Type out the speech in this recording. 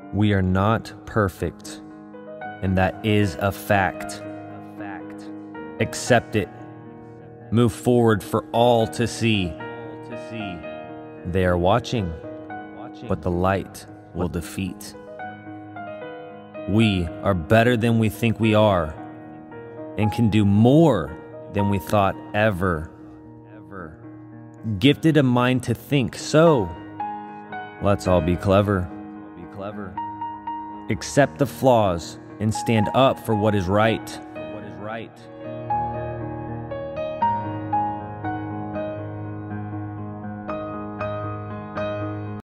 We are not perfect, and that is a fact. Accept it. Move forward for all to see. They are watching, but the light will defeat. We are better than we think we are, and can do more than we thought ever. Gifted a mind to think, so let's all be clever. Accept the flaws and stand up for what is right.